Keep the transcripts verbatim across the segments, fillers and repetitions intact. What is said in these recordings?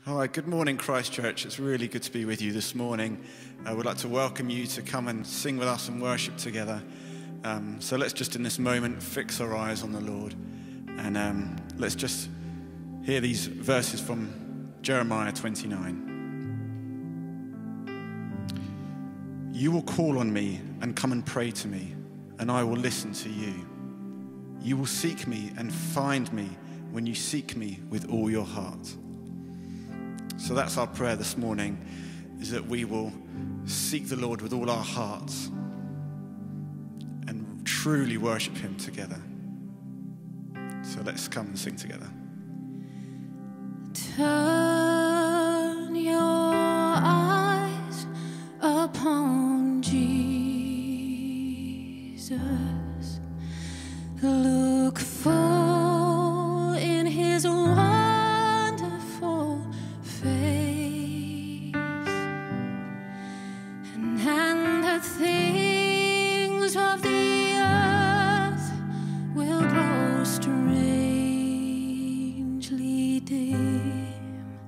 Hi, good morning, Christchurch. It's really good to be with you this morning. I would like to welcome you to come and sing with us and worship together. Um, so let's just in this moment fix our eyes on the Lord. And um, let's just hear these verses from Jeremiah twenty-nine. You will call on me and come and pray to me, and I will listen to you. You will seek me and find me when you seek me with all your heart. So that's our prayer this morning, is that we will seek the Lord with all our hearts and truly worship him together. So let's come and sing together. Turn your eyes upon Jesus. Look full in his wonderful face, and, and the things of the earth will grow strangely dim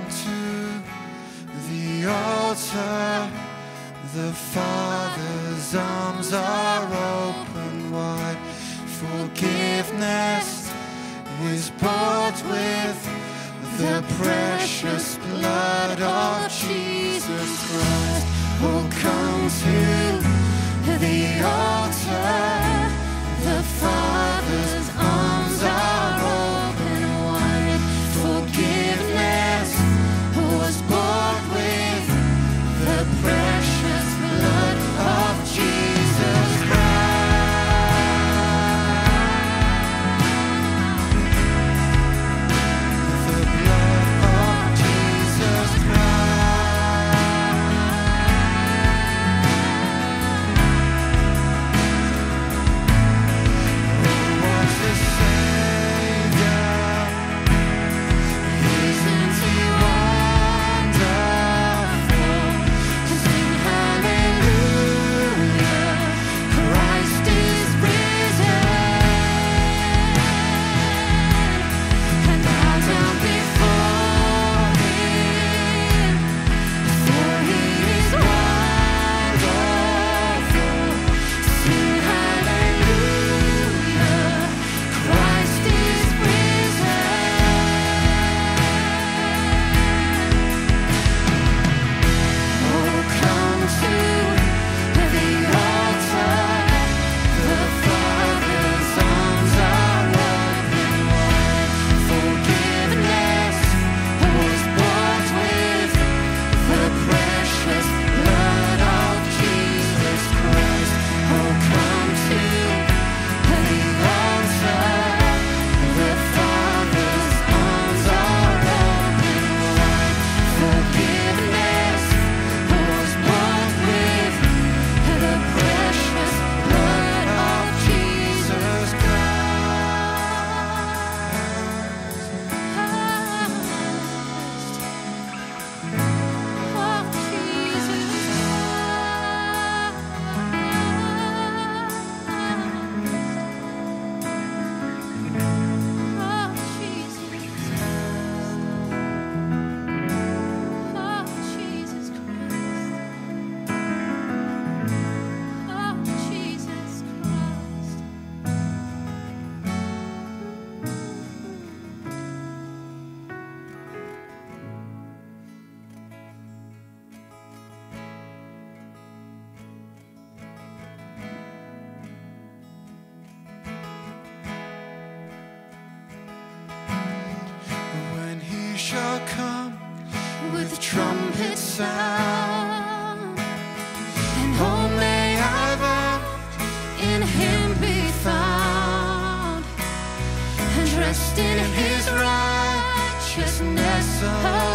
to the altar. The Father's arms are open wide. Forgiveness is bought with the precious blood of Jesus Christ. Oh, come to the altar. The Father's arms are open wide. Forgiveness was bought with the precious blood of Jesus Christ. The blood of Jesus shall come with a trumpet sound, and all may have in him be found, and dressed in his righteousness.